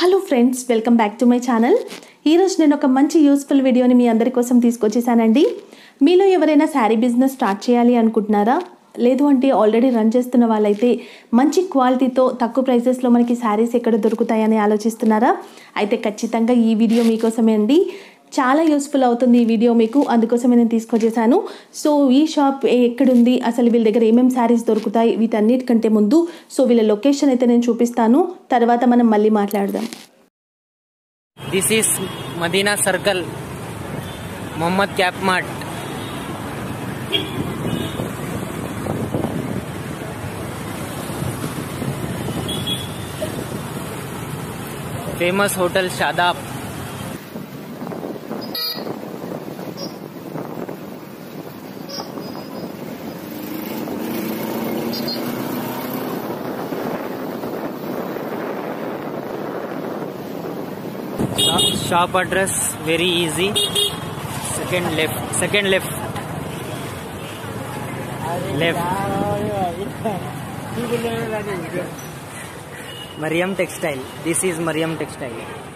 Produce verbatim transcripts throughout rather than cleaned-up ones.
Hello friends, welcome back to my channel. ఈరోజు నేను ఒక మంచి యూస్ఫుల్ వీడియోని మీ అందరి కోసం తీసుకొచ్చేసానండి. మీలో ఎవరైనా శారీ బిజినెస్ స్టార్ట్ చేయాలి అనుకుంటున్నారా? లేదు అంటే ఆల్రెడీ రన్ చేస్తున్న వాళ్ళైతే మంచి క్వాలిటీతో తక్కువ ప్రైసెస్లో మనకి శారీస్ ఎక్కడ దొరుకుతాయని ఆలోచిస్తున్నారా? అయితే ఖచ్చితంగా ఈ వీడియో మీకోసమే అండి. చాలా యూస్ఫుల్ అవుతుంది ఈ వీడియో మీకు, అందుకోసమే నేను తీసుకొచ్చేసాను. సో ఈ షాప్ ఎక్కడుంది, అసలు వీళ్ళ దగ్గర ఏమేమి శారీస్ దొరుకుతాయి, వీటన్నిటికంటే ముందు సో వీళ్ళ లొకేషన్ అయితే నేను చూపిస్తాను. తర్వాత మనం మళ్ళీ మాట్లాడదాం. This is Madina circle, Mohammed cap mart. Famous hotel Shadab. Shop address very easy. Second left, second left, left. Mariyam textile. This is Mariyam textile.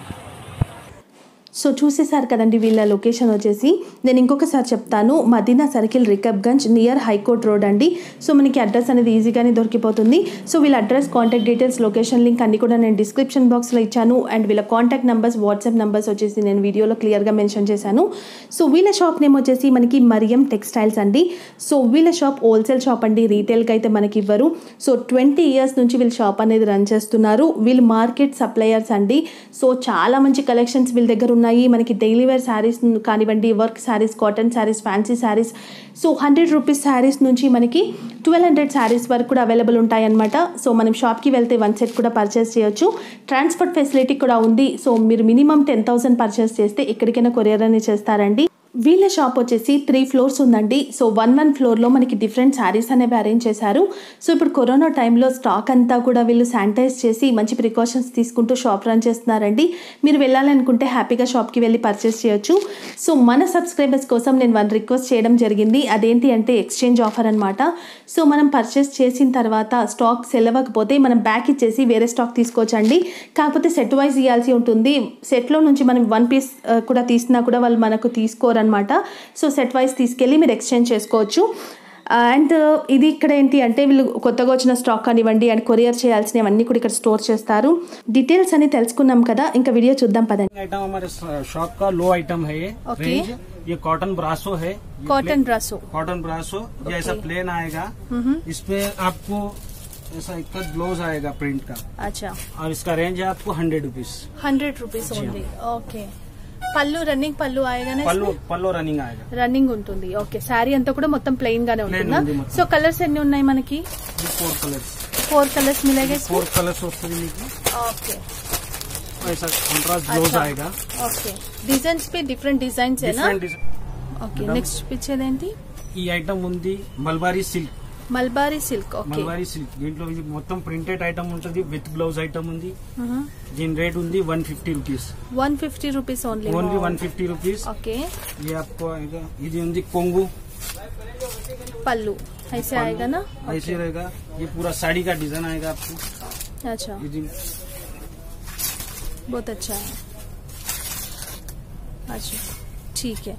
So చూసేసారు కదండి వీళ్ళ లొకేషన్ వచ్చేసి. నేను ఇంకొకసారి చెప్తాను, Madina circle, Rikabganj, near high court road అండి. సో మనకి అడ్రస్ అనేది ఈజీగానే దొరికిపోతుంది. సో వీళ్ళ address, contact details, location link అన్ని కూడా నేను డిస్క్రిప్షన్ బాక్స్లో ఇచ్చాను. అండ్ వీళ్ళ కాంటాక్ట్ నెంబర్స్, వాట్సాప్ నెంబర్స్ వచ్చేసి నేను వీడియోలో క్లియర్గా మెన్షన్ చేశాను. సో వీళ్ళ షాప్ నేమ్ వచ్చేసి మనకి మరియం టెక్స్టైల్స్ అండి. సో వీళ్ళ షాప్ హోల్సేల్ షాప్ అండి, రీటైల్కి అయితే మనకి ఇవ్వరు. సో ట్వంటీ ఇయర్స్ నుంచి వీళ్ళ షాప్ అనేది రన్ చేస్తున్నారు. వీళ్ళు మార్కెట్ సప్లయర్స్ అండి. సో చాలా మంచి కలెక్షన్స్ వీళ్ళ దగ్గర ఉన్నాయి. మనకి డైలీ వేర్ శారీస్ కానివ్వండి, work sarees, cotton sarees, fancy sarees, so hundred rupees sarees నుంచి మనకి ట్వెల్వ్ హండ్రెడ్ శారీస్ వరకు కూడా అవైలబుల్ ఉంటాయి అన్నమాట. సో మనం షాప్కి వెళ్తే వన్ సెట్ కూడా పర్చేస్ చేయొచ్చు. ట్రాన్స్పోర్ట్ ఫెసిలిటీ కూడా ఉంది. సో మీరు మినిమం టెన్ థౌసండ్ పర్చేస్ చేస్తే ఎక్కడికైనా కొరియర్ అనేది చేస్తారండి. వీళ్ళ షాప్ వచ్చేసి త్రీ ఫ్లోర్స్ ఉందండి. సో వన్ వన్ ఫ్లోర్లో మనకి డిఫరెంట్ శారీస్ అనేవి అరేంజ్ చేశారు. సో ఇప్పుడు కరోనా టైంలో స్టాక్ అంతా కూడా వీళ్ళు శానిటైజ్ చేసి మంచి ప్రికాషన్స్ తీసుకుంటూ షాప్ రన్ చేస్తున్నారండి. మీరు వెళ్ళాలనుకుంటే హ్యాపీగా షాప్కి వెళ్ళి పర్చేస్ చేయొచ్చు. సో మన సబ్స్క్రైబర్స్ కోసం నేను వన్ రిక్వెస్ట్ చేయడం జరిగింది. అదేంటి అంటే ఎక్స్చేంజ్ ఆఫర్ అనమాట. సో మనం పర్చేస్ చేసిన తర్వాత స్టాక్ సెల్ అవ్వకపోతే మనం బ్యాక్ ఇచ్చేసి వేరే స్టాక్ తీసుకోవచ్చండి. కాకపోతే సెట్ వైజ్ ఇవ్వాల్సి ఉంటుంది. సెట్లో నుంచి మనం వన్ పీస్ కూడా తీసినా కూడా వాళ్ళు మనకు తీసుకోరు అనమాట. సో సెట్ వైజ్ తీసుకెళ్ళి మీరు ఎక్స్చేంజ్ చేసుకోవచ్చు. అండ్ ఇది ఇక్కడ ఏంటి అంటే వీళ్ళు కొత్తగా వచ్చిన స్టాక్ కానివ్వండి అండ్ కొరియర్ చేయాల్సినవన్నీ కూడా ఇక్కడ స్టోర్ చేస్తారు. డీటెయిల్స్ అని తెలుసుకున్నాం కదా, ఇంకా వీడియో చూద్దాం పదండి. आइटम हमारे शॉप का लो आइटम है ये. ओके. रेंज ये कॉटन ब्रासो है. कॉटन ब्रासो. कॉटन ब्रासो ये ऐसा प्लेन आएगा. इसमें आपको ऐसा एक ब्लाउज आएगा प्रिंट का. अच्छा. और इसका रेंज है आपको hundred rupees. Hundred rupees only. Okay. పళ్ళు రన్నింగ్ పళ్ళు ఆయేగా పళ్ళు పళ్ళు రన్నింగ్ ఆయేగా రన్నింగ్ ఉంటుంది. ఓకే. శారీ అంతా కూడా మొత్తం ప్లెయిన్ గానే ఉంటుందా? సో కలర్స్ ఎన్ని ఉన్నాయి మనకి? Four colours. ఫోర్ కలర్స్ మిలేగా? ఫోర్ కలర్స్ వస్తుంది మీకు. ఓకే. ऐसा कंट्रास्ट ब्लाउज आएगा. ఓకే. డిజైన్స్ పే డిఫరెంట్ డిజైన్స్ ఏనా? ఓకే. నెక్స్ట్ పిక్చర్ ఏంటి? ఈ ఐటమ్ ఉంది mulberry silk. Mulberry silk. Okay. Mulberry silk దీంట్లో మొత్తం ప్రింటెడ్ ఐటమ్ ఉంటుంది, విత్ బ్లౌజ్ ఐటమ్ ఉంది. దీని రేట్ ఉంది one fifty rupees. One fifty rupees only. Only one fifty rupees. Okay. ये आपको आएगा. ఇది ఉంది కొంగు. पल्लू ऐसे आएगा ना? ऐसे रहेगा. ये पूरा साड़ी का डिजाइन आएगा आपको. अच्छा. बहुत अच्छा है. अच्छा ठीक है.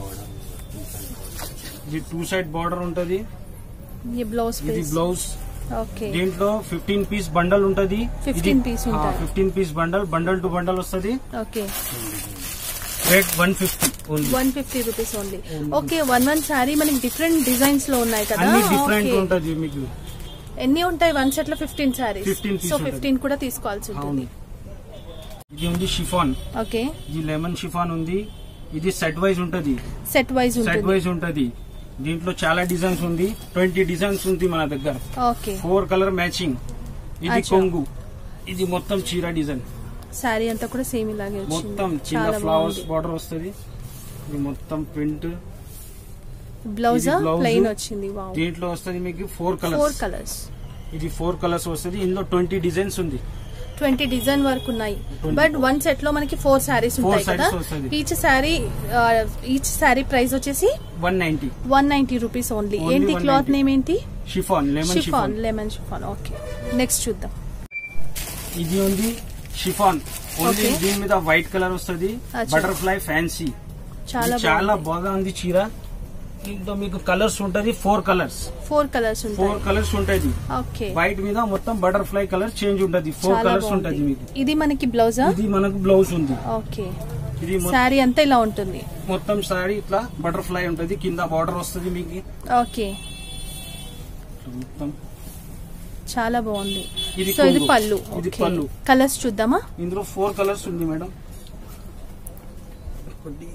ये टू साइड बॉर्डर ఉంటది. ये ब्लाउज ఇది బ్లౌజ్. ఓకే. దీంట్లో ఫిఫ్టీన్ పీస్ బండల్ ఉంటది. ఫిఫ్టీన్ పీస్ ఉంటుంది. Fifteen piece bundle, bundle to bundle వస్తది. Okay. Rate one fifty only. One fifty rupees only. Okay. One one saree మనకి డిఫరెంట్ డిజైన్స్ లో ఉన్నాయి కదా? అన్ని డిఫరెంట్ ఉంటది మీకు. ఎన్ని ఉంటాయి వన్ సెట్ లో? Fifteen sarees. Fifteen so fifteen కూడా తీసుకోవాల్సి ఉంటుంది. ఇది ఉంది షిఫాన్. ఓకే. ఇది లెమన్ షిఫాన్ ఉంది. ఇది సెట్ వైజ్ ఉంటది. సెట్ వైజ్ ఉంటుంది. సెట్ వైజ్ ఉంటది. దీంట్లో చాలా డిజైన్స్ ఉంది. ట్వంటీ డిజైన్స్ ఉంది మన దగ్గర. ఓకే. Four colour matching. ఇది కొంగు. ఇది మొత్తం చీర డిజైన్. సారీ అంతా కూడా సేమ్ ఇలాగే వచ్చింది. మొత్తం చిన్న ఫ్లవర్స్ బార్డర్ వస్తుంది. ఇది మొత్తం ప్రింట్. బ్లౌజ్ ప్లెయిన్ వచ్చింది. వావ్. దీంట్లో వస్తుంది మీకు ఫోర్ కలర్స్. Four colours. ఇది ఫోర్ కలర్స్ వస్తుంది. ఇందులో ట్వంటీ డిజైన్స్ ఉంది. ట్వంటీ డిజైన్ వరకు ఉన్నాయి. బట్ వన్ సెట్ లో మనకి ఫోర్ సారీస్ ఉంటాయి కదా? Each saree each saree price వచ్చేసి one ninety one ninety rupees only. ఏంటి క్లాత్ నేమ్ ఏంటి? Chiffon. Lemon chiffon. Lemon chiffon. Okay. Next చూద్దాం. ఇది ఉంది షిఫాన్ ఓన్లీ Okay. దీని మీద వైట్ కలర్ వస్తుంది. అచ్చా. బటర్ఫ్లై ఫ్యాన్సీ చాలా చాలా బాగా ఉంది చీర. దీంట్లో మీకు కలర్స్ ఉంటది, four colours four colours four ఉంటాయి. కలర్స్ ఉంటది. ఓకే, వైట్ మీద మొత్తం బటర్ఫ్లై కలర్ చేంజ్ ఉంటది. ఫోర్ చాలా కలర్స్ ఉంటది బాగుంది. మీకు. ఇది మనకి బ్లౌజా? ఇది మనకు బ్లౌజ్ ఉంది. ఓకే, ఇది మొ- శారీ అంతా ఇలా ఉంటుంది. మొత్తం సారీ ఇట్లా బటర్ఫ్లై ఉంటది, కింద బార్డర్ వస్తుంది మీకు. ఓకే, మొత్తం చాలా బాగుంది. ఇది సో ఇది కొంగు. పళ్ళు. ఇది ఓకే, పళ్ళు. కలర్స్ చూద్దామా? ఇందులో ఫోర్ కలర్స్ ఉంది మేడం. ఒకటి,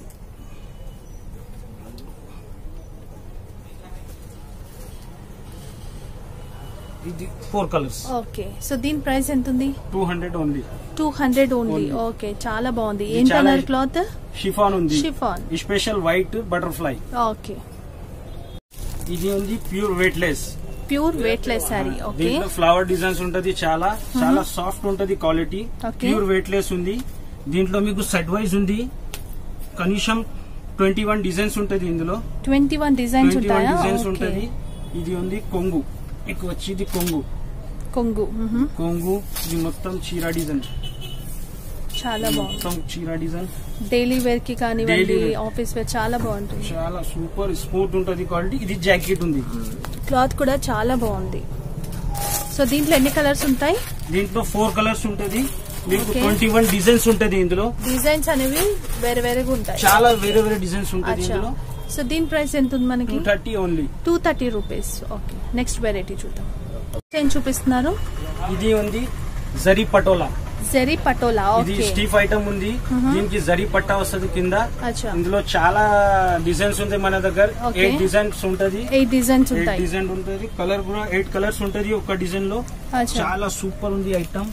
ఇది ఫోర్ కలర్స్. ఓకే, సో దీని ప్రైస్ ఎంత ఉంది? Two hundred only. Two hundred only. Only. Okay, చాలా బాగుంది. ఇది ఏం చాలా కలర్ క్లాత్? షిఫాన్ ఉంది. Chiffon. Special white butterfly. Okay, ఇది ఉంది pure weightless. Pure weightless saree. Okay, దీంట్లో ఫ్లవర్ డిజైన్స్ ఉంటది, చాలా చాలా సాఫ్ట్ ఉంటది quality. Okay. Pure weightless ఉంది. దీంట్లో మీకు సెట్ వైజ్ ఉంది, కనీసం ట్వంటీ వన్ డిజైన్స్ ఉంటది. ఇందులో twenty one designs twenty one ఉంటాయా? డిజైన్స్ ఓకే, ఉంటది. ఇది ఉంది కొంగు, ఎక్కువ వచ్చేది కొంగు. కొంగు. మ్హూ. కొంగు ఇది మొత్తం చీర డిజైన్, చాలా బాగుంది. మొత్తం చీర డిజైన్. డైలీ వేర్ కి కానివ్వండి, Daily wear. ఆఫీస్ వేర్ చాలా బాగుంటుంది. చాలా సూపర్ స్మూత్ ఉంటది క్వాలిటీ. ఇది జాకెట్ ఉంది. క్లాత్ కూడా చాలా బాగుంది. సో దీంట్లో ఎన్ని కలర్స్ ఉంటాయి? దీంట్లో ఫోర్ కలర్స్ ఉంటది. మీకు Okay. ట్వంటీ వన్ డిజైన్స్ ఉంటది ఇందులో. డిజైన్స్ అనేవి వేరే వేరేగా ఉంటాయి. చాలా వేరే వేరే డిజైన్స్ ఉంటది అచ్చా, ఇందులో. సో దీని ప్రైస్ ఎంత ఉంది మనకి? Two thirty only. Two thirty rupees. Okay, next variety చూద్దాం. ఏం చూపిస్తున్నారు? ఇది ఉంది జరీ పటోలా. జరీ పటోలా. ఇది ఓకే, స్టీఫ్ ఐటమ్ ఉంది. దీనికి జరీ పట్టా వస్తుంది కింద. అచ్చా, ఇందులో చాలా డిజైన్స్ ఉంటాయి మన దగ్గర. Okay. ఎయిట్ డిజైన్స్ ఉంటది. ఎయిట్ డిజైన్స్ ఎయిట్ ఉంటాయి. డిజైన్ ఉంటది. కలర్ కూడా ఎయిట్ కలర్స్ ఉంటది ఒక డిజైన్ లో. అచ్చా, చాలా సూపర్ ఉంది ఐటమ్.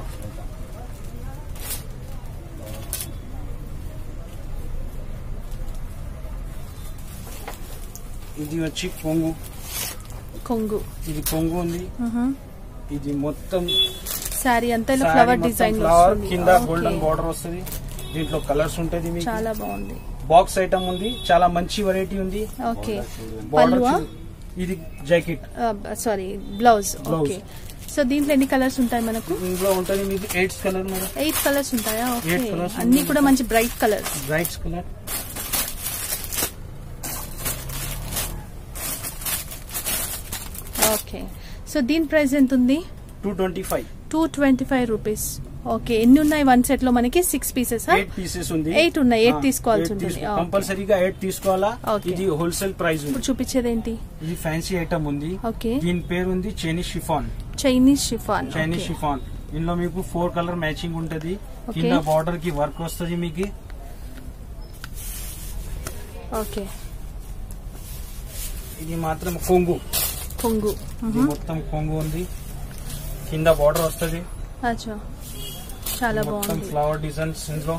ఇది వచ్చి కొంగు. కొంగు. ఇది కొంగు ఉంది. మ్హూ. ఇది మొత్తం శారీ అంతా ఇలా saree ఫ్లవర్ మొత్తం డిజైన్ flower, వస్తుంది. కింద ఓకే, గోల్డెన్ బార్డర్ వస్తుంది. దీంట్లో కలర్స్ ఉంటది మీకు. చాలా బాగుంది. బాక్స్ ఐటమ్ ఉంది, చాలా మంచి వెరైటీ ఉంది. ఓకే, బార్డర్ పల్లువా? ఇది jacket. Sorry, blouse. Blouse. Okay, so దీంట్లో ఎన్ని కలర్స్ ఉంటాయి మనకు? ఇందులో ఉంటది మీకు eight colour madam. Eight colours ఉంటాయా? ఓకే, Eight colours అన్ని ఉంటాయి. కూడా మంచి bright colours. Brights colour. Okay, so దీని ప్రైస్ ఎంత ఉంది? Two twenty five. Two twenty five rupees. Okay, ఎన్ని ఉన్నాయి వన్ సెట్ లో మనకి? Six pieces. ఎయిట్ పీసెస్ ఉంది. ఎయిట్ ఉన్నాయి. ఎయిట్ ఆ, తీసుకోవాల్సి eight ఉంటుంది. తీసుకో- ఓకే. కంపల్సరీగా ఎయిట్ తీసుకోవాలా. Okay. ఇది హోల్సేల్ ప్రైస్ ఉంది. ఇప్పుడు చూపించేది ఏంటి? ఇది ఫ్యాన్సీ ఐటమ్ ఉంది. ఓకే, దీని పేరు ఉంది Chinese chiffon. Chinese chiffon. Chinese chiffon. ఇందులో మీకు ఫోర్ కలర్ మ్యాచింగ్ ఉంటది. Okay. కింద బార్డర్ కి వర్క్ వస్తుంది మీకు. ఓకే, ఇది మాత్రం కొంగు. కొంగు. ఇది మొత్తం కొంగు ఉంది. కింద బార్డర్ వస్తుంది. అచ్చా, చాలా మొత్తం బాగుంది. ఫ్లవర్ డిజైన్స్ ఇందులో.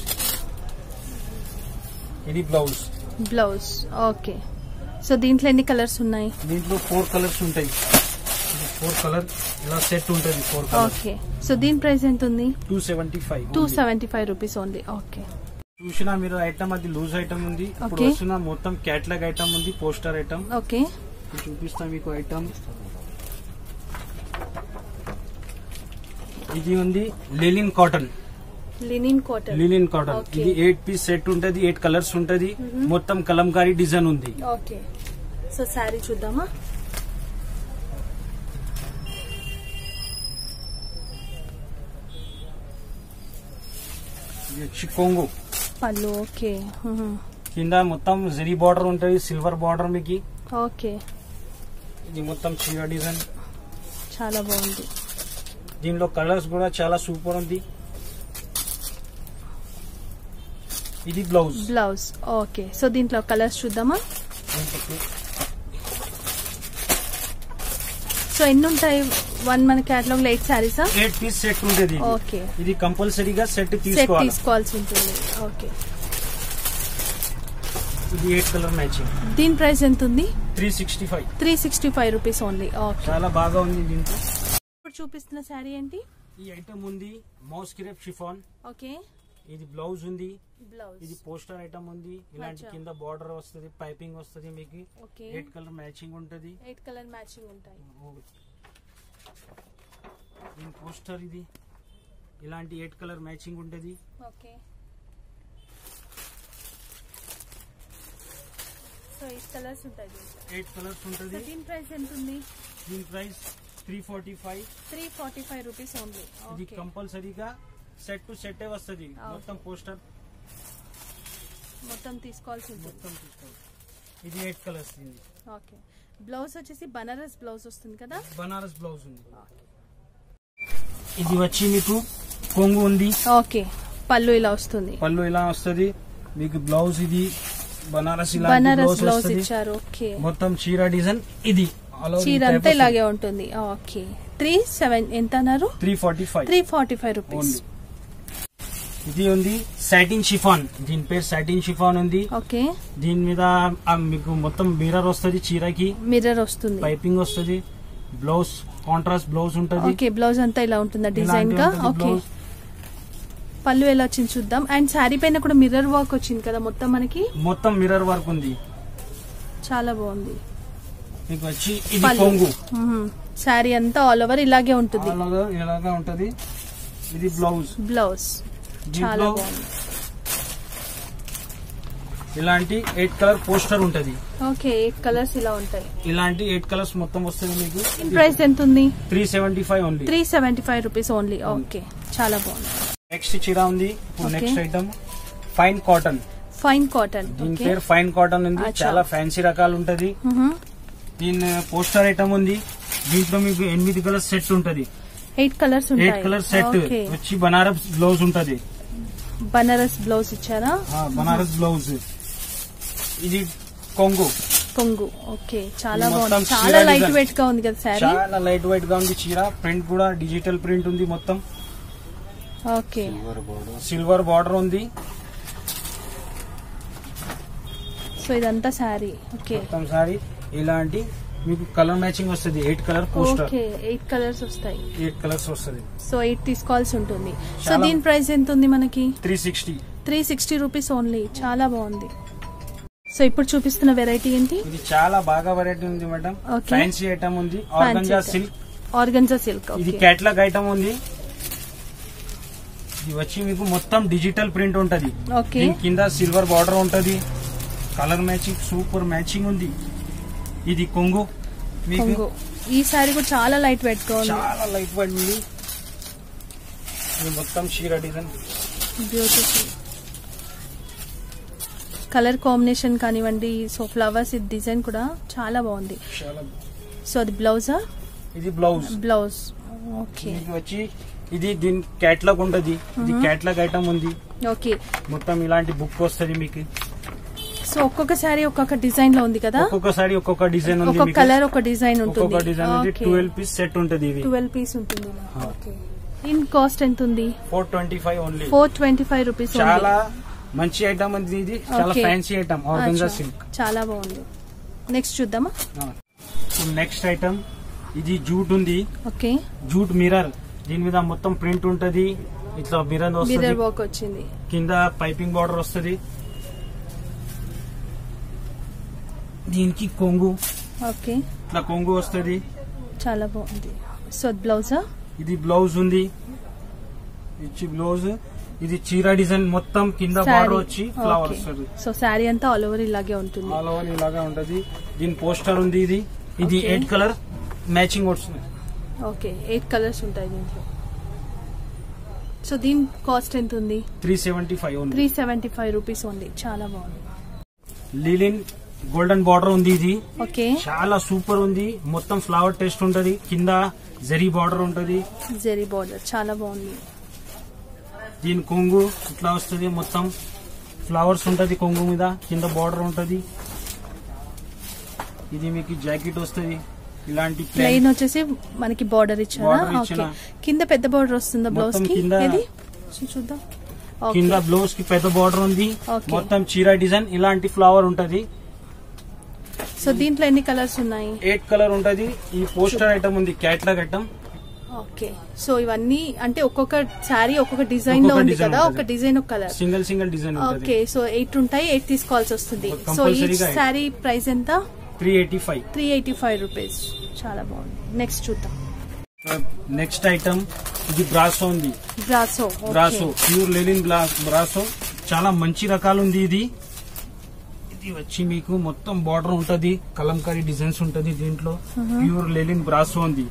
ఇది బ్లౌజ్. బ్లౌజ్. ఓకే, సో దీంట్లో ఎన్ని కలర్స్ ఉన్నాయి? దీంట్లో ఫోర్ కలర్స్ ఉంటాయి. ఇది ఫోర్ కలర్ ఇలా సెట్ ఉంటుంది. Four colour. ఓకే, సో దీని ప్రైస్ ఎంత ఉంది? Two seventy five. Two seventy five rupees only. Okay, చూసినా మీరు ఐటమ్ అది లూజ్ ఐటమ్ ఉంది. ఇప్పుడు Okay. వస్తున్న మొత్తం క్యాట్లాగ్ ఐటమ్ ఉంది, పోస్టర్ ఐటమ్. ఓకే, చూపిస్తా మీకు ఐటమ్. ఇది ఉంది linen cotton. Linen cotton. Linen cotton. Okay. ఇది ఎయిట్ పీస్ సెట్ ఉంటది. ఎయిట్ కలర్స్ ఉంటది. మొత్తం కలంకారీ డిజైన్ ఉంది. ఓకే, సో శారీ చూద్దామా? ఇది వచ్చి కొంగు. పళ్ళు. ఓకే, మ్హూ. కింద మొత్తం జరీ బార్డర్ ఉంటది, సిల్వర్ బార్డర్ మీకు. ఓకే, ఇది మొత్తం చీర డిజైన్. చాలా బాగుంది. దీనిలో కలర్స్ కూడా చాలా సూపర్ ఉంది. ఇది బ్లౌజ్. బ్లౌజ్. ఓకే, సో దీంట్లో కలర్స్ చూద్దామా? సో ఎన్ని ఉంటాయి వన్ మన క్యాటలాగ్ లో? ఎయిట్ శారీసా? ఎయిట్ పీస్ సెట్ ఉంటుంది. ఓకే, ఇది కంపల్సరీగా సెట్ సెట్ తీసుకోవాలి. తీసుకోవాల్సి ఉంటుంది. ఓకే, ఇది ఎయిట్ కలర్ మ్యాచింగ్. దీని ప్రైస్ ఎంత ఉంది? Three sixty five. Three sixty five rupees only. Okay, చాలా బాగా ఉంది దీంట్లో. ఇప్పుడు చూపిస్తున్న శారీ ఏంటి? ఈ ఐటమ్ ఉంది మౌస్ క్రేప్ షిఫాన్. ఓకే, ఇది బ్లౌజ్ ఉంది. బ్లౌజ్. ఇది పోస్టర్ ఐటమ్ ఉంది. ఇలాంటి అచ్చా. కింద బార్డర్ వస్తుంది, పైపింగ్ వస్తుంది మీకు. ఓకే, ఎయిట్ కలర్ మ్యాచింగ్ ఉంటది. ఎయిట్ కలర్ మ్యాచింగ్ ఉంటాయి. దీని పోస్టర్ ఇది. ఇలాంటి ఎయిట్ కలర్ మ్యాచింగ్ ఉంటది. ఓకే సో ఎయిట్ కలర్స్ ఉంటాయి. ఎయిట్ కలర్స్ ఉంటది. దీని ప్రైస్ ఎంత ఉంది? దీని price three forty five three forty five rupees only. ఇది కంపల్సరీగా సెట్ టు సెట్ వస్తుంది. మొత్తం పోస్టర్ మొత్తం తీసుకోవాల్సి ఉంటుంది. మొత్తం తీసుకోవాలి. ఇది ఎయిట్ కలర్స్. ఇది ఓకే బ్లౌజ్ వచ్చేసి బనారస్ బ్లౌజ్ వస్తుంది కదా? బనారస్ బ్లౌజ్ ఉంది. ఇది వచ్చి మీకు కొంగు ఉంది. ఓకే పళ్ళు ఇలా వస్తుంది. పళ్ళు ఇలా వస్తుంది మీకు. బ్లౌజ్ ఇది బనారస్ బనారస్ బ్లౌజ్ ఇచ్చారు. ఓకే మొత్తం చీర డిజైన్ ఇది చీర అంతా ఇలాగే ఉంటుంది. ఓకే త్రీ సెవెన్ ఎంత అన్నారు? Three forty five three forty five rupees. ఇది ఉంది సాటిన్ షిఫాన్. దీని పేరు సాటిన్ షిఫాన్ ఉంది. ఓకే దీని మీద మీకు మొత్తం మిర్రర్ వస్తుంది. చీరకి మిర్రర్ వస్తుంది. పైపింగ్ వస్తుంది. బ్లౌజ్ కాంట్రాస్ట్ బ్లౌజ్ ఉంటుంది. ఓకే బ్లౌజ్ అంతా ఇలా ఉంటుందా డిజైన్ గా? ఓకే పళ్ళు ఎలా వచ్చింది చూద్దాం. అండ్ శారీ పైన కూడా మిర్రర్ వర్క్ వచ్చింది కదా మొత్తం మనకి? మొత్తం మిర్రర్ వర్క్ ఉంది. చాలా బాగుంది. మీకు వచ్చి ఇది కొంగు. శారీ అంతా ఆల్ ఓవర్ ఇలాగే ఉంటుంది. ఇలాగా ఉంటది. ఇది బ్లౌజ్. బ్లౌజ్ చాలా బాగుంది. ఇలాంటి ఎయిట్ కలర్ పోస్టర్ ఉంటది. ఓకే ఎయిట్ కలర్స్ ఇలా ఉంటాయి. ఇలాంటి ఎయిట్ కలర్స్ మొత్తం వస్తుంది మీకు. ప్రైస్ ఎంత ఉంది? Three seventy five only. Three seventy five rupees only. Okay చాలా బాగుంది. నెక్స్ట్ చీర ఉంది. Next item fine cotton. Fine cotton. దీని పేరు ఫైన్ కాటన్ ఉంది. చాలా ఫ్యాన్సీ రకాలు ఉంటది. దీని పోస్టర్ ఐటమ్ ఉంది. దీంట్లో మీకు ఎనిమిది కలర్ సెట్ ఉంటది. Eight colours eight colour set వచ్చి బనారస్ బ్లౌజ్ ఉంటది. బనారస్ బ్లౌజ్ ఇచ్చారా? బనారస్ బ్లౌజ్. ఇది కొంగు. కొంగు. ఓకే చాలా బాగుంది. చాలా లైట్ వెయిట్ గా ఉంది కదా సారీ? చాలా లైట్ వెయిట్ గా ఉంది చీర. ప్రింట్ కూడా డిజిటల్ ప్రింట్ ఉంది మొత్తం. ఓకే సిల్వర్ బార్డర్ ఉంది. సో ఇదంతా సారీ. ఓకే మొత్తం సారీ ఇలాంటి మీకు కలర్ మ్యాచింగ్ వస్తుంది. Eight colour poster. Okay eight colours వస్తాయి. ఎయిట్ కలర్స్ వస్తుంది. సో ఎయిట్ తీసుకోవాల్సి ఉంటుంది. సో దీని ప్రైస్ ఎంత ఉంది మనకి? Three sixty three sixty rupees only. చాలా బాగుంది. సో ఇప్పుడు చూపిస్తున్న వెరైటీ ఏంటి? ఇది చాలా బాగా వెరైటీ ఉంది మేడం. ఫ్యాన్సీ ఐటమ్ ఉంది. Organza silk. Organza silk. ఇది కేటలాగ్ ఐటమ్ ఉంది. ఇది వచ్చి మీకు మొత్తం డిజిటల్ ప్రింట్ ఉంటది. కింద సిల్వర్ బార్డర్ ఉంటది. కలర్ మ్యాచింగ్ సూపర్ మ్యాచింగ్ ఉంది. ఇది కొంగు. కొంగు. ఈ సారీ కూడా చాలా లైట్ వెయిట్ గా ఉంది. చాలా లైట్ వెయిట్ ఉంది. ఇది మొత్తం చీర డిజైన్ బ్యూటిఫుల్. కలర్ కాంబినేషన్ కానివ్వండి. సో ఫ్లవర్స్ ఇది డిజైన్ కూడా చాలా బాగుంది. సో అది బ్లౌజా? ఇది బ్లౌజ్. బ్లౌజ్. ఓకే వచ్చి ఇది దీని కేటలాగ్ ఉంటది. ఇది కేటలాగ్ ఐటమ్ ఉంది. ఓకే మొత్తం ఇలాంటి బుక్ వస్తుంది మీకు. సో ఒక్కొక్క సారీ ఒక్కొక్క డిజైన్ లో ఉంది కదా? ఒక్కొక్క సారీ ఒక్కొక్క డిజైన్ ఉంది. ఒక్కొక్క కలర్ ఒక డిజైన్ ఉంటుంది. ఒక్కొక్క డిజైన్ ఉంది. ట్వెల్వ్ పీస్ సెట్ ఉంటుంది. ఇది ట్వెల్వ్ పీస్ ఉంటుంది. ఓకే ఇన్ కాస్ట్ ఎంత ఉంది? Four twenty five only. Four twenty five rupees. చాలా మంచి ఐటమ్ ఉంది. ఇది చాలా ఫ్యాన్సీ ఐటమ్. ఆర్గంజా సిల్క్ చాలా బాగుంది. నెక్స్ట్ చూద్దామా? నెక్స్ట్ ఐటమ్ ఇది జూట్ ఉంది. Okay jute mirror. దీని మీద మొత్తం ప్రింట్ ఉంటది. ఇట్లా మిర్రర్ మిర్రర్ వర్క్ వచ్చింది. కింద పైపింగ్ బార్డర్ వస్తుంది. దీనికి కొంగు. ఓకే ఇట్లా కొంగు వస్తుంది. చాలా బాగుంది. సో బ్లౌజా? ఇది బ్లౌజ్ ఉంది. ఇచ్చి బ్లౌజ్. ఇది చీర డిజైన్ మొత్తం కింద బార్డర్ వచ్చి ఫ్లవర్ వస్తుంది. సో సారీ అంతా ఆల్ ఓవర్ ఇలాగే ఉంటుంది. ఆల్ ఓవర్ ఇలాగే ఉంటది. దీని పోస్టర్ ఉంది. ఇది ఇది ఎయిట్ కలర్ మ్యాచింగ్ వస్తుంది. ఓకే ఎయిట్ కలర్స్ ఉంటాయి దీంట్లో. సో దీని కాస్ట్ ఎంత ఉంది? Three seventy five three seventy five rupees only. చాలా బాగుంది. లిలిన్ గోల్డెన్ బార్డర్ ఉంది. ఇది ఓకే చాలా సూపర్ ఉంది. మొత్తం ఫ్లవర్ టెస్ట్ ఉంటది. కింద జరీ బార్డర్ ఉంటది. జరీ బార్డర్ చాలా బాగుంది. దీని కొంగు ఇట్లా వస్తుంది. మొత్తం ఫ్లవర్స్ ఉంటది కొంగు మీద. కింద బార్డర్ ఉంటది. ఇది మీకు జాకెట్ వస్తుంది. ఇలాంటి ప్లెయిన్ వచ్చేసి మనకి బార్డర్ ఇచ్చారా? ఓకే కింద పెద్ద బార్డర్ వస్తుందా బ్లౌజ్ కి? చూద్దాం. కింద బ్లౌజ్ కి పెద్ద బార్డర్ ఉంది. మొత్తం చీర డిజైన్ ఇలాంటి ఫ్లవర్ ఉంటది. సో దీంట్లో ఎన్ని కలర్స్ ఉన్నాయి? ఎయిట్ కలర్ ఉంటది. ఈ పోస్టర్ ఐటమ్ ఉంది. Catalogue item. ఓకే సో ఇవన్నీ అంటే ఒక్కొక్క సారీ ఒక్కొక్క డిజైన్ లో ఉంది కదా? ఒక డిజైన్ ఒక colour single single design. Okay so eight ఉంటాయి. ఎయిట్ తీసుకోవాల్సి వస్తుంది. సో ఈ సారీ ప్రైస్ ఎంత? Three eighty five three eighty five rupees. చాలా బాగుంది. నెక్స్ట్ చూద్దాం. నెక్స్ట్ ఐటమ్ ఇది బ్రాసో ఉంది. Brasso brasso pure linen brasso చాలా మంచి రకాలు ఉంది. ఇది ఇది వచ్చి మీకు మొత్తం బార్డర్ ఉంటది, కలంకారీ డిజైన్స్ ఉంటది దీంట్లో. ప్యూర్ లెనిన్ బ్రాసో ఉంది.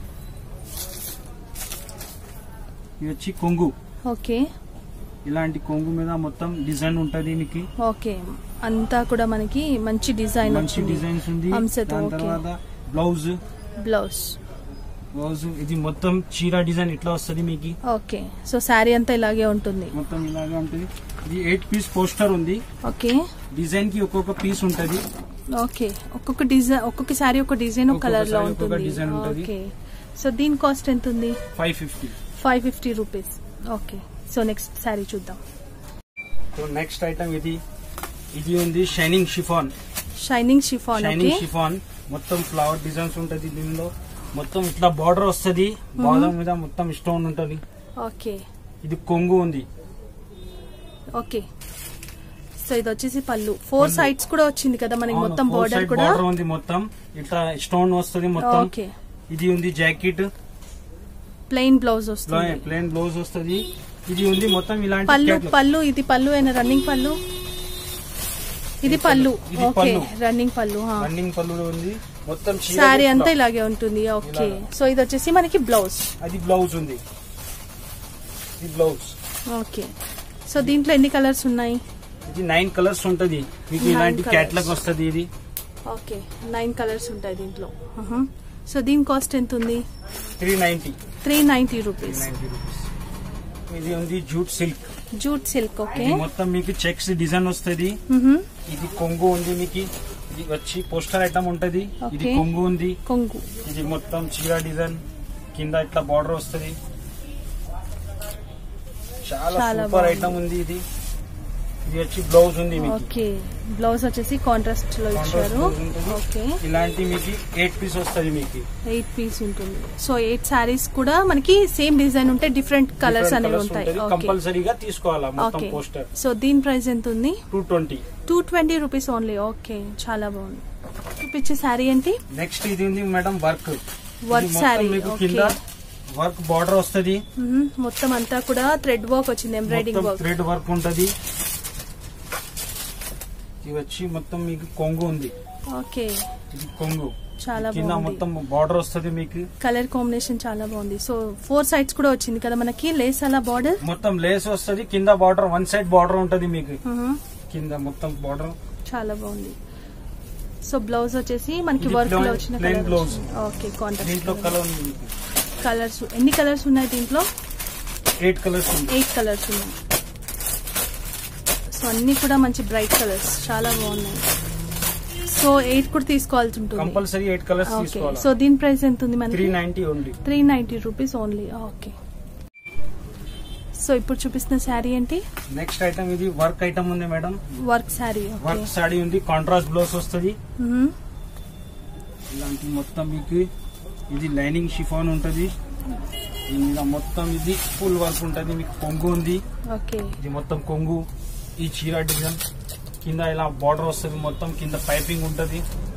ఇది వచ్చి కొంగు. ఓకే, ఇలాంటి కొంగు మీద మొత్తం డిజైన్ ఉంటది మీకు. ఓకే, అంతా కూడా మనకి మంచి డిజైన్ మంచి డిజైన్స్ ఉంది. దాని తర్వాత బ్లౌజ్ బ్లౌజ్ బ్లౌజ్ ఇది మొత్తం చీర డిజైన్ ఇట్లా వస్తుంది మీకు. ఓకే, సో శారీ అంతా ఇలాగే ఉంటుంది, మొత్తం ఇలాగే ఉంటుంది. ఇది ఎయిట్ పీస్ పోస్టర్ ఉంది. ఓకే, డిజైన్ కి ఒక్కొక్క పీస్ ఉంటది. ఓకే, ఒక్కొక్క డిజైన్ ఒక్కొక్క శారీ ఒక డిజైన్ ఒక కలర్ లో ఉంటుంది. ఓకే, సో దీని కాస్ట్ ఎంత ఉంది? Five fifty five fifty rupees. Okay, so next sari చూద్దాం. సో నెక్స్ట్ ఐటమ్ ఇది ఇది ఉంది shining chiffon. Shining chiffon shining chiffon మొత్తం ఫ్లవర్ డిజైన్స్ ఉంటది దీనిలో. మొత్తం ఇట్లా బార్డర్ వస్తుంది, బార్డర్ మీద మొత్తం స్టోన్ ఉంటది. ఓకే, ఇది కొంగు ఉంది. ఓకే, సో ఇది వచ్చేసి పళ్ళు. ఫోర్ సైడ్స్ కూడా వచ్చింది కదా మనకి, మొత్తం బార్డర్ కూడా ఉంది. మొత్తం ఇట్లా స్టోన్ వస్తుంది మొత్తం. ఓకే, ఇది ఉంది జాకెట్. ప్లెయిన్ బ్లౌజ్ వస్తుంది. ప్లెయిన్ బ్లౌజ్ వస్తుంది. ఇది ఉంది మొత్తం ఇలాంటి పళ్ళు. పళ్ళు ఇది పళ్ళు అయినా రన్నింగ్ పళ్ళు. ఇది పళ్ళు. ఓకే, రన్నింగ్ పళ్ళు. రన్నింగ్ పళ్ళు ఉంది. మొత్తం శారీ అంతా ఇలాగే ఉంటుంది. ఓకే, సో ఇది వచ్చేసి మనకి బ్లౌజ్. అది బ్లౌజ్ ఉంది. ఇది బ్లౌజ్. ఓకే, సో దీంట్లో ఎన్ని కలర్స్ ఉన్నాయి? ఇది నైన్ కలర్స్ ఉంటది మీకు. ఇలాంటి క్యాట్లాగ్ వస్తుంది ఇది. ఓకే, నైన్ కలర్స్ ఉంటాయి దీంట్లో. సో దీని కాస్ట్ ఎంత ఉంది? Three ninety three ninety rupees. ఇది ఉంది jute silk. Jute silk. Okay, మొత్తం మీకు చెక్స్ డిజైన్ వస్తుంది. ఇది కొంగు ఉంది మీకు. ఇది వచ్చి పోస్టర్ ఐటమ్ ఉంటది. ఇది కొంగు ఉంది. కొంగు ఇది మొత్తం చీర డిజైన్ కింద ఇట్లా బార్డర్ వస్తుంది. చాలా సూపర్ ఐటమ్ ఉంది ఇది. ఇది వచ్చి బ్లౌజ్ ఉంది మీకు. ఓకే, బ్లౌజ్ వచ్చేసి కాంట్రాస్ట్ లో ఇచ్చారు. ఓకే, ఇలాంటి మీకు ఎయిట్ పీస్ వస్తుంది మీకు. ఎయిట్ పీస్ ఉంటుంది. సో ఎయిట్ సారీస్ కూడా మనకి సేమ్ డిజైన్ ఉంటే డిఫరెంట్ కలర్స్ అనేవి ఉంటాయి. కంపల్సరీగా తీసుకోవాలా మొత్తం పోస్టర్. సో దీని ప్రైస్ ఎంత ఉంది? Two twenty two twenty rupees only. Okay, చాలా బాగుంది. చూపించే శారీ ఏంటి? నెక్స్ట్ ఇది ఉంది మేడం వర్క్. వర్క్ శారీ. కింద వర్క్ బార్డర్ వస్తుంది. మొత్తం అంతా కూడా థ్రెడ్ వర్క్ వచ్చింది, ఎంబ్రాయిడింగ్ వర్క్. థ్రెడ్ వర్క్ ఉంటది. ఇది వచ్చి మొత్తం మీకు కొంగు ఉంది. ఓకే, ఇది కొంగు. చాలా కింద మొత్తం బార్డర్ వస్తుంది మీకు. కలర్ కాంబినేషన్ చాలా బాగుంది. సో ఫోర్ సైడ్స్ కూడా వచ్చింది కదా మనకి లేస్ అలా బార్డర్. మొత్తం లేస్ వస్తుంది. కింద బార్డర్ వన్ సైడ్ బార్డర్ ఉంటది మీకు. కింద మొత్తం బార్డర్ చాలా బాగుంది. సో బ్లౌజ్ వచ్చేసి మనకి వర్క్ లో వచ్చిన ప్లెయిన్ బ్లౌజ్. Okay, contrast. దీంట్లో కలర్ కలర్స్ ఎన్ని కలర్స్ ఉన్నాయి దీంట్లో? Eight colours. ఎయిట్ కలర్స్ ఉన్నాయి. సో అన్ని కూడా మంచి బ్రైట్ కలర్స్, చాలా బాగున్నాయి. సో ఎయిట్ కూడా తీసుకోవాల్సి ఉంటుంది. కంపల్సరీ ఎయిట్ కలర్స్ తీసుకోవాలి. సో దీని ప్రైస్ ఎంత ఉంది మనకి? Three ninety only. Three ninety rupees only. Okay, so ఇప్పుడు చూపిస్తున్న శారీ ఏంటి? నెక్స్ట్ ఐటమ్ ఇది వర్క్ ఐటమ్ ఉంది madam. Work sari. Work sari ఉంది. కాంట్రాస్ట్ బ్లౌజ్ వస్తుంది. ఇలాంటి మొత్తం మీకు ఇది లైనింగ్ షిఫాన్ ఉంటది. దీని మీద మొత్తం ఇది ఫుల్ వర్క్ ఉంటది మీకు. కొంగు ఉంది. ఓకే, ఇది మొత్తం కొంగు. ఈ చీర డిజైన్ కింద ఇలా బార్డర్ వస్తుంది. మొత్తం కింద పైపింగ్ ఉంటది.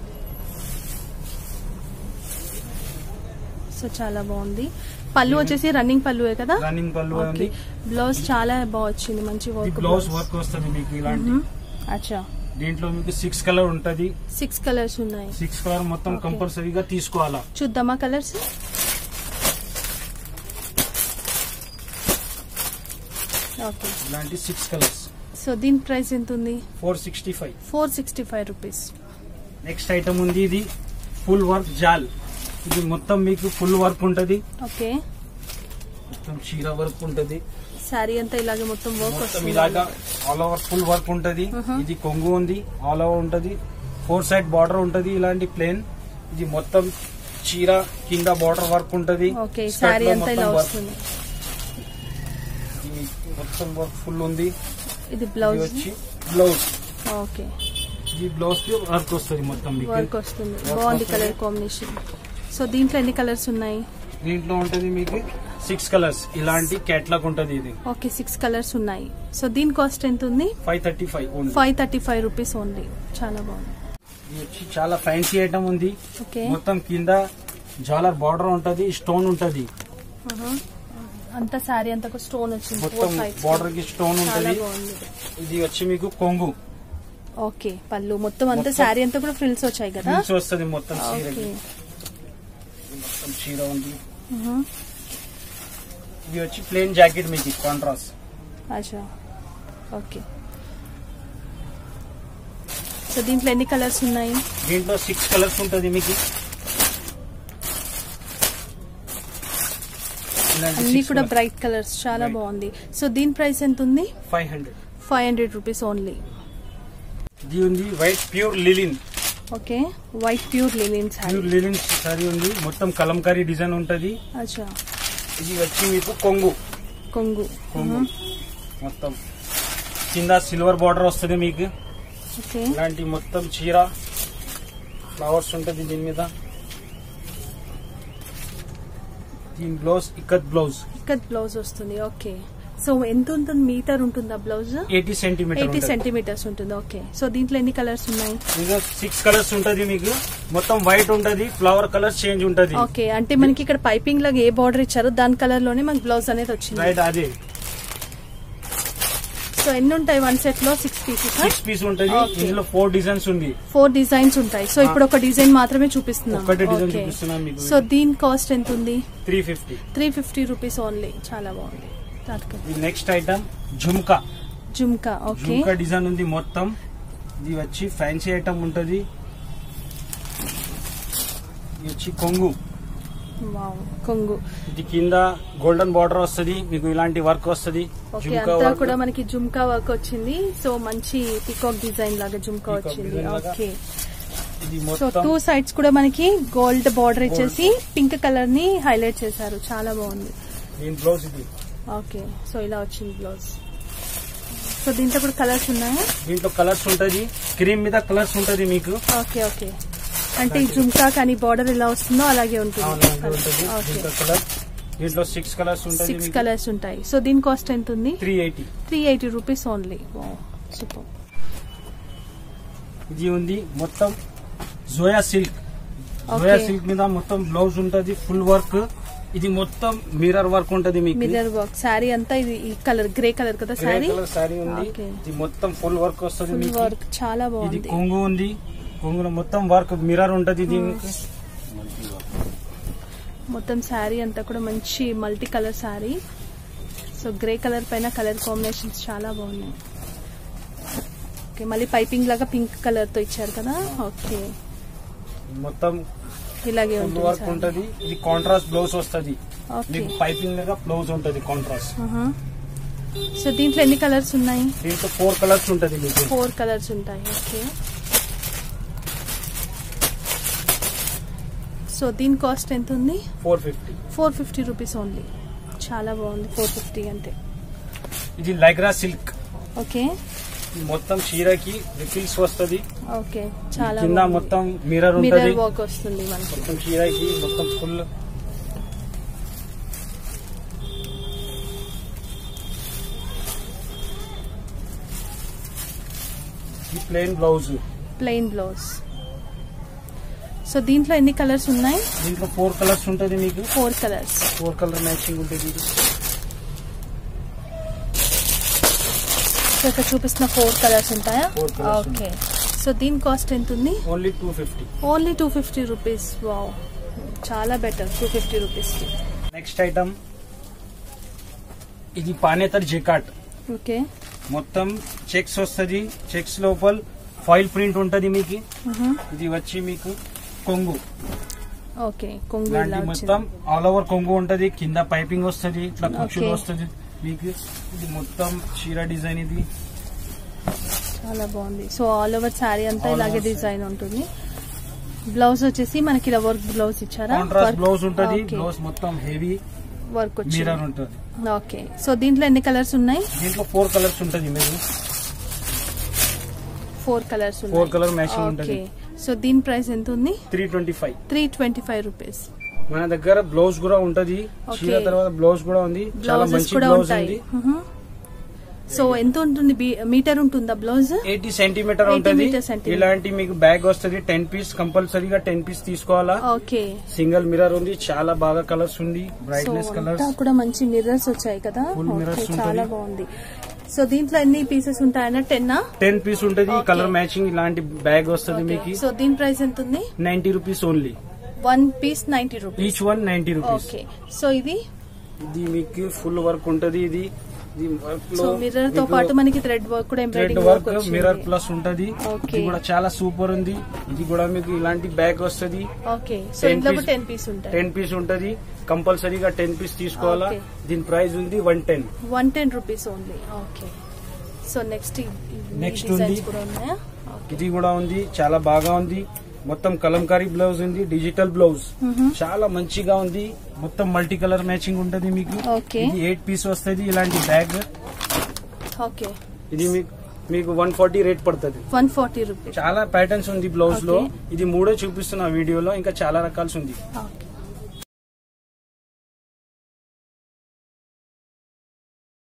సో చాలా బాగుంది. పళ్ళు వచ్చేసి రన్నింగ్ పళ్ళువే కదా? రన్నింగ్ పళ్ళు ఉంది. బ్లౌజ్ చాలా బాగా వచ్చింది, మంచి వర్క్. బ్లౌజ్ వర్క్ వస్తుంది మీకు ఇలాంటి. అచ్చా, దీంట్లో మీకు సిక్స్ కలర్ ఉంటది. సిక్స్ కలర్స్ ఉన్నాయి. సిక్స్ కలర్ మొత్తం కంపల్సరీగా తీసుకోవాలా. చూద్దామా కలర్స్? ఓకే, ఇలాంటి సిక్స్ కలర్స్. సో దీని ప్రైస్ ఎంత ఉంది? Four sixty five four sixty five rupees. Next item ఉంది. ఇది ఫుల్ వర్క్ జాల్. ఇది మొత్తం మీకు ఫుల్ వర్క్ ఉంటది. ఓకే, మొత్తం చీర వర్క్ ఉంటది. శారీ అంతా ఇలాగే మొత్తం వర్క్ వస్తుంది. ఇలాగా ఆల్ ఓవర్ ఫుల్ వర్క్ ఉంటది. ఇది కొంగు ఉంది. ఆల్ ఓవర్ ఉంటది. ఫోర్ సైడ్ బార్డర్ ఉంటది ఇలాంటి ప్లేన్. ఇది మొత్తం చీర కింద బార్డర్ వర్క్ ఉంటది. ఓకే, శారీ అంతా ఇలా వస్తుంది. మొత్తం వర్క్ ఫుల్ ఉంది. ఇది బ్లౌజ్ వచ్చి బ్లౌజ్. ఓకే, ఇది బ్లౌజ్ కి వర్క్ వస్తుంది. మొత్తం వర్క్ వస్తుంది. బాగుంది కలర్ కాంబినేషన్. సో దీంట్లో ఎన్ని కలర్స్ ఉన్నాయి? దీంట్లో ఉంటది మీకు సిక్స్ కలర్స్. ఇలాంటి క్యాట్లాగ్ ఉంటది ఇది. ఓకే, సిక్స్ కలర్స్ ఉన్నాయి. సో దీని కాస్ట్ ఎంత ఉంది? Five thirty five five thirty five rupees only. చాలా బాగుంది. ఇది వచ్చి చాలా ఫ్యాన్సీ ఐటమ్ ఉంది. ఓకే, మొత్తం కింద జాలర్ బార్డర్ ఉంటది. స్టోన్ ఉంటది. అంతా శారీ అంతా స్టోన్ వచ్చింది, మొత్తం బార్డర్ కి స్టోన్ ఉంటుంది. ఇది వచ్చి మీకు కొంగు. ఓకే, పళ్ళు మొత్తం అంతా శారీ అంతా కూడా ఫ్రిల్స్ వచ్చాయి కదా, ఫ్రిల్స్ వస్తుంది మొత్తం చీరకి. మొత్తం చీర ఉంది. ఇది వచ్చి ప్లేన్ జాకెట్ మీకు కాంట్రాస్ట్. అచ్చా, ఓకే. సో దీంట్లో ఎన్ని కలర్స్ ఉన్నాయి? దీంట్లో సిక్స్ కలర్స్ ఉంటుంది మీకు. అన్ని కూడా బ్రైట్ కలర్స్, చాలా బాగుంది. సో దీని ప్రైస్ ఎంత ఉంది? Five hundred five hundred rupees only. ఇది ఉంది white pure linen. Okay, white pure linen sari. Pure linen sari ఉంది, మొత్తం కలంకారీ డిజైన్ ఉంటది. అచ్చా, ఇది వచ్చి మీకు కొంగు. కొంగు కొంగు మొత్తం కింద సిల్వర్ బార్డర్ వస్తుంది మీకు. ఓకే, ఇలాంటి మొత్తం చీర ఫ్లవర్స్ ఉంటుంది దీని మీద. దీని blouse ikat blouse. Ikat blouse వస్తుంది. ఓకే, సో ఎంత ఉంటుంది? మీటర్ ఉంటుందా blouse? Eighty centimetre eighty centimetres ఉంటుంది. ఓకే, సో దీంట్లో ఎన్ని కలర్స్ ఉన్నాయి? సిక్స్ కలర్స్ ఉంటుంది మీకు. మొత్తం వైట్ ఉంటది, ఫ్లవర్ కలర్ చేంజ్ ఉంటది. ఓకే, అంటే మనకి ఇక్కడ పైపింగ్ లాగా ఏ బార్డర్ ఇచ్చారో దాని కలర్ లోనే మనకి బ్లౌజ్ అనేది వచ్చింది. రైట్, అదే. సో ఎన్ని ఉంటాయి వన్ సెట్ లో? Six pieces. సిక్స్ పీస్ ఉంటుంది. ఇందులో ఫోర్ డిజైన్స్ ఉంది. ఫోర్ డిజైన్స్ ఉంటాయి. సో ఇప్పుడు ఒక డిజైన్ మాత్రమే చూపిస్తున్నాం. ఒకటే డిజైన్ చూపిస్తున్నాం మీకు. సో దీని కాస్ట్ ఎంత ఉంది? Three fifty three fifty rupees only. చాలా బాగుంది. Next item jhumka. Jhumka, okay. Jhumka design ఉంది మొత్తం. ఇది వచ్చి ఫ్యాన్సీ ఐటమ్ ఉంటది. ఇది వచ్చి కొంగు. వావ్, కొంగు. ఇది కింద గోల్డెన్ బార్డర్ వస్తుంది మీకు, ఇలాంటి వర్క్ వస్తుంది. అంతా కూడా మనకి జుమ్కా వర్క్ వచ్చింది. సో మంచి పికాక్ డిజైన్ లాగా జుమ్కా వచ్చింది. ఓకే, సో టూ సైడ్స్ కూడా మనకి గోల్డ్ బార్డర్ ఇచ్చేసి పింక్ కలర్ ని హైలైట్ చేశారు. చాలా బాగుంది. దీని బ్లౌజ్ ఇది. ఓకే, సో ఇలా వచ్చింది బ్లౌజ్. సో దీంట్లో కూడా కలర్స్ ఉన్నాయా? దీంట్లో కలర్స్ ఉంటది, క్రీమ్ మీద కలర్స్ ఉంటది మీకు. ఓకే, ఓకే, అంటే ఈ జుమ్కా కానీ బార్డర్ ఎలా వస్తుందో అలాగే ఉంటుంది. దీంట్లో సిక్స్ కలర్స్ ఉంటాయి. సిక్స్ కలర్స్ ఉంటాయి. సో దీని కాస్ట్ ఎంత ఉంది? Three eighty three eighty rupees only. Super. ఇది ఉంది మొత్తం జోయా సిల్క్. జోయా సిల్క్ మీద మొత్తం బ్లౌజ్ ఉంటది, ఫుల్ వర్క్. ఇది మొత్తం మిర్రర్ వర్క్ ఉంటది మీకు. మిర్రర్ వర్క్ సారీ అంతా. ఇది ఈ కలర్ గ్రే కలర్ కదా సారీ. సారీ ఉంది. ఇది మొత్తం ఫుల్ వర్క్ వస్తుంది మీకు. వర్క్ చాలా బాగుంది. ఇది కొంగు ఉంది. కొంగులో మొత్తం వర్క్ మిర్రర్ ఉంటది దీనికి. మొత్తం శారీ అంతా కూడా మంచి multi colour sari. So grey colour పైన కలర్ కాంబినేషన్స్ చాలా బాగున్నాయి. ఓకే, మళ్ళీ పైపింగ్ లాగా పింక్ కలర్ తో ఇచ్చారు కదా. ఓకే, మొత్తం ఇలాగే వర్క్ ఉంటది. ఇది కాంట్రాస్ట్ బ్లౌజ్ వస్తుంది. పైపింగ్ లాగా బ్లౌజ్ ఉంటది కాంట్రాస్ట్. సో దీంట్లో ఎన్ని కలర్స్ ఉన్నాయి? దీంట్లో ఫోర్ కలర్స్ ఉంటది మీకు. ఫోర్ కలర్స్ ఉంటాయి. ఓకే, సో దీని కాస్ట్ ఎంత ఉంది? Four fifty four fifty rupees only. చాలా బాగుంది. ఫోర్ ఫిఫ్టీ అంటే. ఇది లైక్రా సిల్క్. ఓకే, మొత్తం చీరకి రిఫిల్స్ వస్తుంది. ఓకే, చాలా కింద మొత్తం మిర్రర్ ఉంటది. మిర్రర్ వర్క్ వస్తుంది మనకి. మొత్తం చీరకి మొత్తం ఫుల్. ఈ plain blouse. Plain blouse. So దీంట్లో ఎన్ని కలర్స్ ఉన్నాయి? దీంట్లో ఫోర్ కలర్స్ ఉంటుంది మీకు. Four colours. Four colour matching ఉంటుంది. సో ఇక్కడ చూపిస్తున్న ఫోర్ కలర్స్ ఉంటాయా? ఓకే, సో దీని కాస్ట్ ఎంత ఉంది? Only two fifty only two fifty rupees. Wow, చాలా బెటర్. టూ ఫిఫ్టీ రూపీస్ కి. నెక్స్ట్ ఐటమ్ ఇది పానేతర్ జెకాట్. ఓకే, మొత్తం చెక్స్ వస్తుంది. చెక్స్ లోపల ఫాయిల్ ప్రింట్ ఉంటది మీకు. ఇది వచ్చి మీకు కొంగు. ఓకే, కొంగు మొత్తం ఆల్ ఓవర్ కొంగు ఉంటది. కింద పైపింగ్ వస్తుంది, ఇట్లా కుర్చీలు వస్తుంది మీకు. ఇది మొత్తం చీర డిజైన్. ఇది చాలా బాగుంది. సో ఆల్ ఓవర్ శారీ అంతా ఇలాగే డిజైన్ ఉంటుంది. బ్లౌజ్ వచ్చేసి మనకి ఇలా వర్క్ బ్లౌజ్ ఇచ్చారా? కాంట్రాస్ట్ బ్లౌజ్ ఉంటుంది. బ్లౌజ్ మొత్తం హెవీ వర్క్ వచ్చి మిర్రర్ ఉంటుంది. ఓకే, సో దీంట్లో ఎన్ని కలర్స్ ఉన్నాయి? దీంట్లో ఫోర్ కలర్స్ ఉంటుంది మీరు. ఫోర్ కలర్స్ ఉన్నాయి. ఫోర్ కలర్ మ్యాచింగ్ ఉంటుంది. సో దీని ప్రైస్ ఎంత ఉంది? Three twenty five three twenty five rupees. మన దగ్గర బ్లౌజ్ కూడా ఉంటది. చీర తర్వాత బ్లౌజ్ కూడా ఉంది. చాలా మంచి బ్లౌజ్ ఉంది. సో ఎంత ఉంటుంది మీటర్ ఉంటుందా బ్లౌజ్? ఎయిటీ సెంటీమీటర్ ఉంటుంది. ఇలాంటి మీకు బ్యాగ్ వస్తుంది టెన్ పీస్ కంపల్సరీగా టెన్ పీస్ తీసుకోవాలా. ఓకే. సింగిల్ మిర్రర్ ఉంది, చాలా బాగా కలర్స్ ఉంది, బ్రైట్నెస్ కలర్స్ కూడా మంచి మిర్రర్స్ వచ్చాయి కదా, చాలా బాగుంది. సో దీంట్లో ఎన్ని పీసెస్ ఉంటాయన్నా? టెన్ టెన్ పీస్ ఉంటుంది. కలర్ మ్యాచింగ్ ఇలాంటి బ్యాగ్ వస్తుంది మీకు. సో దీని ప్రైస్ ఎంత ఉంది? Ninety rupees only. One piece ninety rupees, each one ninety rupees. Okay. So ఇది ఇది మీకు ఫుల్ వర్క్ ఉంటది. ఇది మిర్రర్ తో పాటు మనకి థ్రెడ్ వర్క్ కూడా, థ్రెడ్ వర్క్ మిర్రర్ ప్లస్ ఉంటది. ఇది కూడా చాలా సూపర్ ఉంది. ఇది కూడా మీకు ఇలాంటి బ్యాగ్ వస్తుంది. ఓకే. సో ఇందులో టెన్ పీస్ ఉంటాయి. టెన్ పీస్ ఉంటది. కంపల్సరీగా టెన్ పీస్ తీసుకోవాలా. దీని ప్రైస్ ఉంది one ten one ten rupees only. Okay. So next next ఉంది, ఇది కూడా ఉంది, చాలా బాగా ఉంది. మొత్తం కలంకారీ బ్లౌజ్ ఉంది, డిజిటల్ బ్లౌజ్ చాలా మంచిగా ఉంది. మొత్తం మల్టీ కలర్ మ్యాచింగ్ ఉంటది మీకు. ఇది ఎయిట్ పీస్ వస్తుంది ఇలాంటి బ్యాగ్. ఓకే. ఇది మీకు మీకు వన్ ఫార్టీ రేట్ పడుతుంది. One forty rupees. చాలా ప్యాటర్న్స్ ఉంది బ్లౌజ్ లో. ఇది మూడో చూపిస్తున్న వీడియోలో, ఇంకా చాలా రకాల్స్ ఉంది. ఓకే.